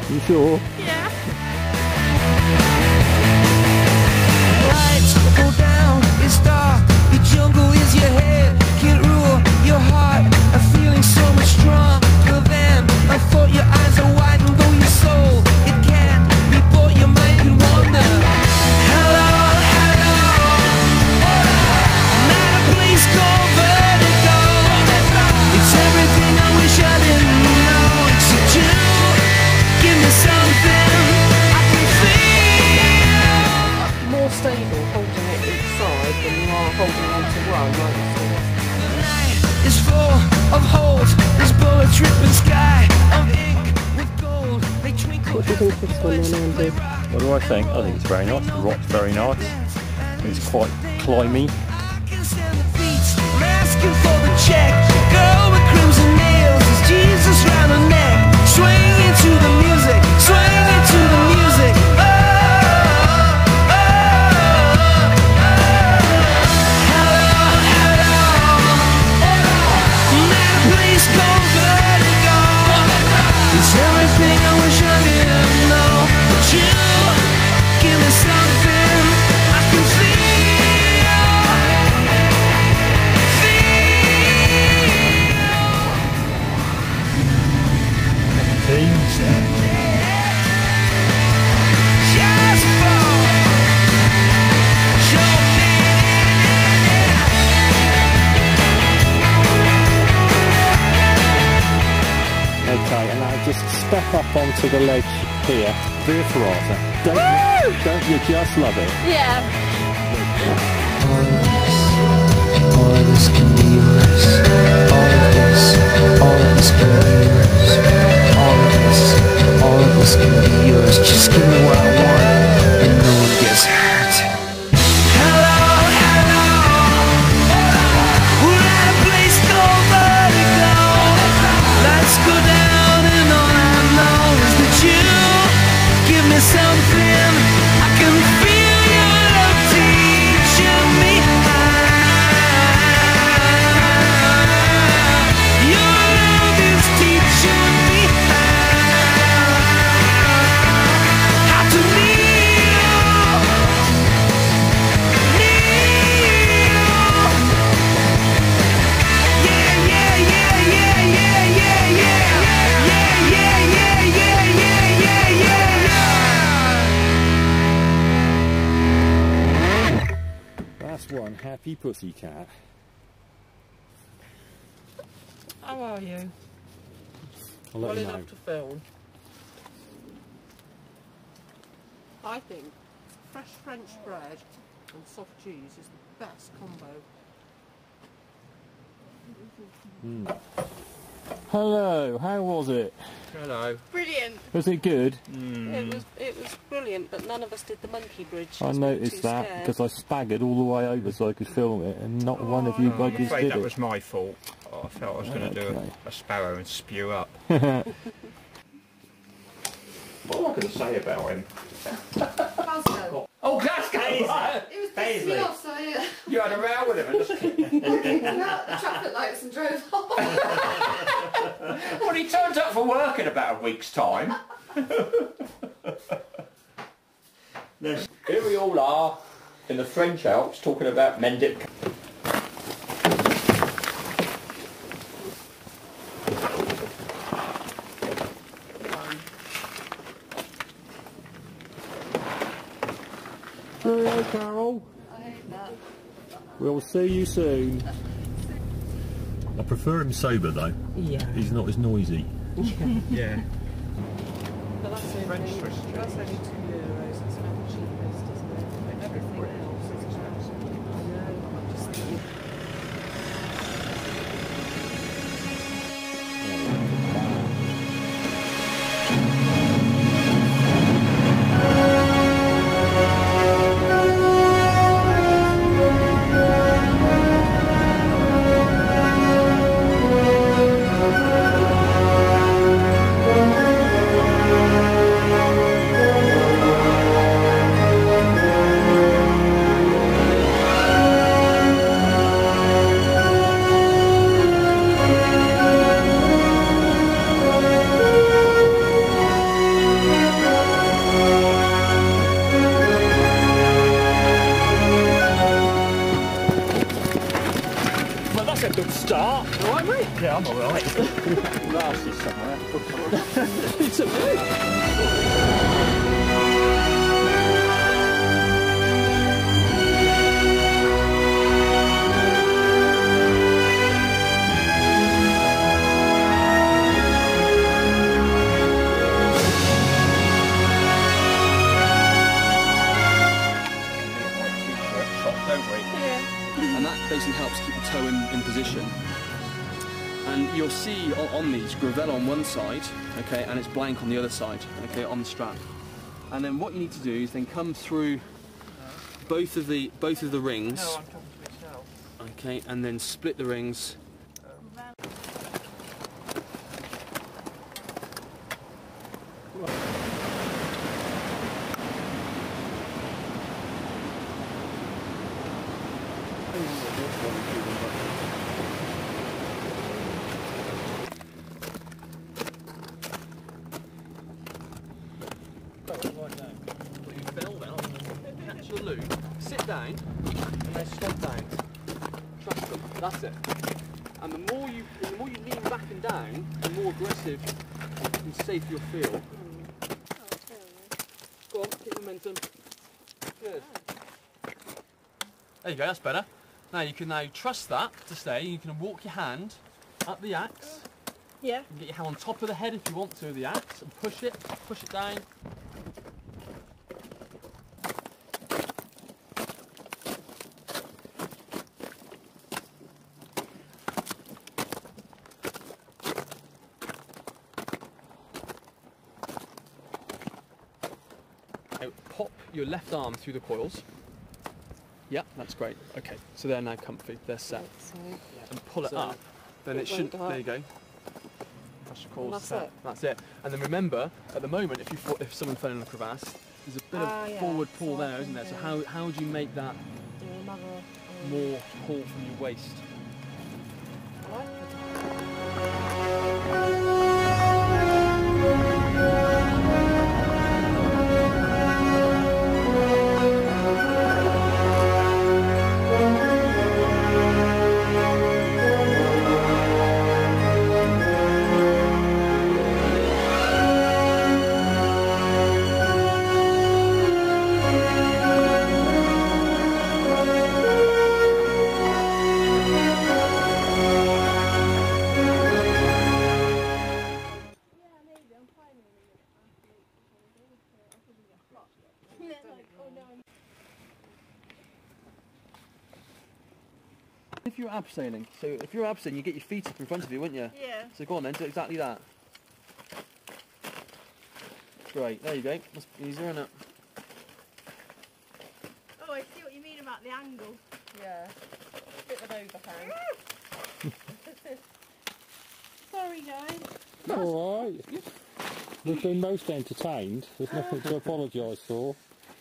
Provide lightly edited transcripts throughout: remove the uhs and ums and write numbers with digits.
You sure? Yeah. Lights go down, it's dark, the jungle is your head, can't rule your heart, I'm feeling so much stronger than I thought. Your eyes are wide and though your soul, it can't be bought, your mind can wander. Hello, hello, I'm at a place called Vertigo. It's everything I wish I didn't know, except you give me something I can feel. More stable holding it inside than you are holding on to one, like you said. The night is full of holes, this bullet dripping sky of ink with gold. They twinkle. What do you think of this one then, Andy? What do I think? I think it's very nice. The rock's very nice. It's quite climby. I can stand the beats. I'm asking for the check. Girl with crimson nails, is Jesus round her neck. Swing into the music, swing into the music. Oh, oh, oh, oh. Hello, hello. I'm at a place called Vertigo. It's everything I wish I didn't know. But you give me something I can feel. Just fall. Show me. Okay, and now just step up onto the ledge here. Do a Ferrata. Don't you just love it? Yeah. All of this can be yours. All of this can be yours. All of this can be yours. Just give me what I want, and no one gets hurt. Hello, hello. We're at a place called Vertigo. Lights go down, and all I know is that you give me something I can feel. Your love teaching me your love is teaching me how to kneel. Yeah, yeah, yeah, yeah, yeah, yeah, yeah. Yeah, yeah, yeah, yeah, yeah, yeah, yeah. That's one happy pussycat. How are you? I'll let Well you know. enough to film. I think fresh French bread and soft cheese is the best combo. Hello, how was it? Hello. Brilliant. Was it good? It was brilliant, but none of us did the monkey bridge. I 'cause we were noticed too that scared. because I staggered all the way over so I could film it, and not one of you I'm buggers afraid did that it. was my fault. I felt I was going to do Okay. a sparrow and spew up. What am I going to say about him? Glasgow. Oh, Glasgow! It was pissing me off, so yeah. You had a row with him and just... Came out the traffic lights and drove off. Well, he turns up for work in about a week's time. Here we all are in the French Alps talking about Mendip. Cheerio, Carol. I hate that. We'll see you soon. I prefer him sober though. Yeah. He's not as noisy. Yeah. But that's only, French Swiss that's only €2. It's not the cheapest, isn't it? Everything else is expensive. I know. I'm just thinking. Glasses somewhere. It's a and that basically helps keep the toe in position. And you'll see on these gravel on one side, okay, and it's blank on the other side, okay, on the strap. And then what you need to do is then come through both of the rings, No, I'm talking to myself. okay, and then split the rings. Catch your loop, sit down, and then step down. Trust them. That's it. And the more you lean back and down, the more aggressive and safe you'll feel. Go on, keep momentum. Good. There you go. That's better. Now you can trust that to stay. You can walk your hand up the axe. Yeah. You can get your hand on top of the head if you want to of the axe and push it down. Pop your left arm through the coils. Yeah, that's great. Okay, so they're now comfy, they're set. And pull it up, then it shouldn't. There you go. That's your coils set. That's it. And then remember, at the moment, if someone fell in a crevasse, there's a bit of forward pull there, isn't there? So how do you make that more pull from your waist? If you're abseiling, so if you're abseiling, you get your feet up in front of you, wouldn't you? Yeah. So go on then, do exactly that. Great, there you go. That's easier, isn't it? Oh, I see what you mean about the angle. Yeah. Bit of an overhang. Sorry, guys. All right. We've been most entertained. There's nothing to apologise for.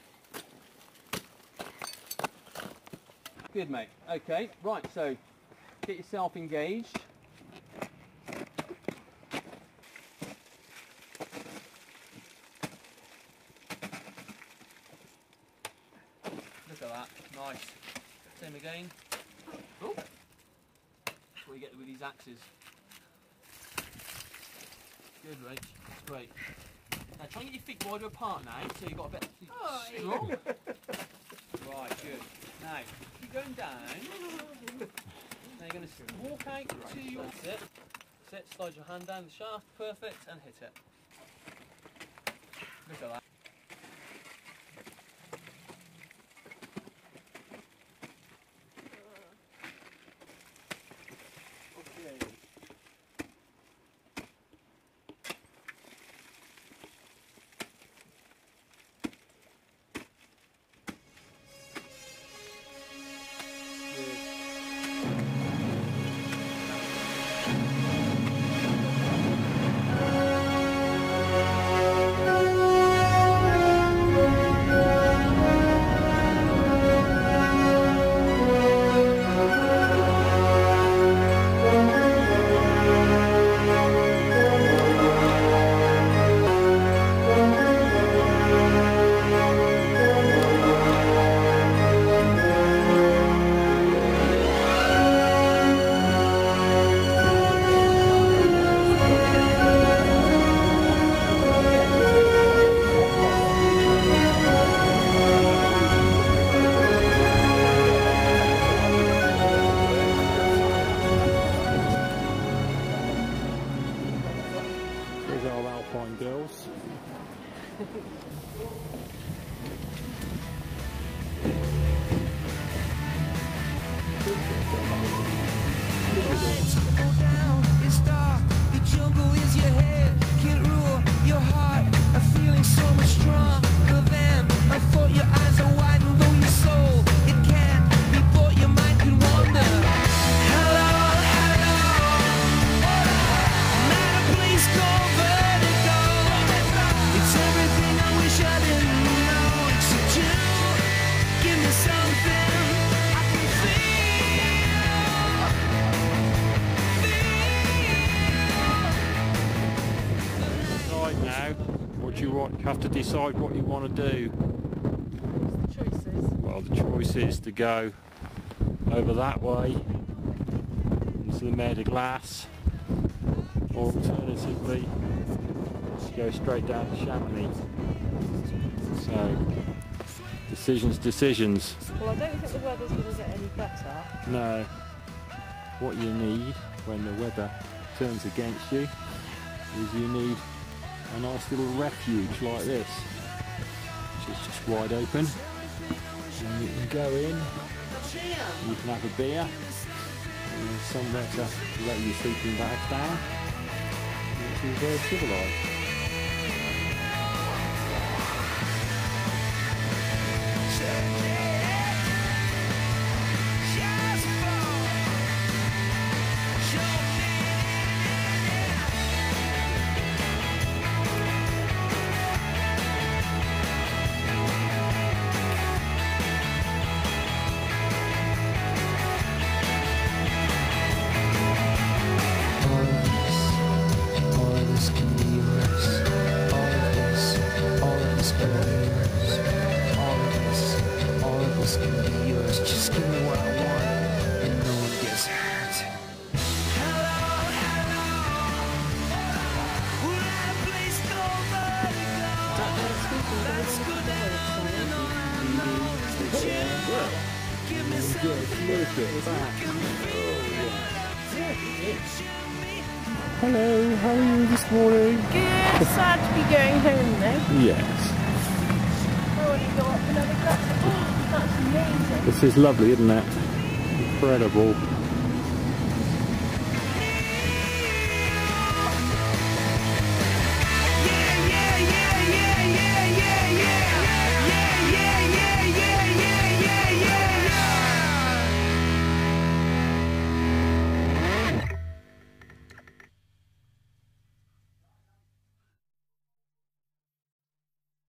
Good, mate. Okay, right, so get yourself engaged. Look at that, nice. Same again. Oh. That's what you get with these axes. Good, Rach. That's great. Now try and get your feet wider apart now, so you've got a bit strong. Right, good. Now, keep going down. Now you're going to walk out to your sit. Sit, slide your hand down the shaft, perfect, and hit it. Look at that. Okay. There's our Alpine girls. It's dark, the jungle is your head, can't rule your heart. I'm feeling so much stronger than I thought. Your eyes are wide and though your soul, it can't be bought. Your mind can wander. Hello, hello, not a place called vertigo. It's everything I wish I didn't know. Except you, give me something I can feel. Right now, what do you want? You have to decide what you want to do. The choices. Well, the choice is to go over that way into the Mer de Glace, or alternatively go straight down to Chamonix. So, decisions. Well, I don't think the weather's going to get any better. No. What you need when the weather turns against you is you need a nice little refuge like this, which is just wide open, and you can go in, you can have a beer, and there's somewhere to let your sleeping bags down, which is very civilised. Hello, how are you this morning? Good, sad to be going home though. Yes. I want to go up another glass. Oh, that's amazing. This is lovely, isn't it? Incredible.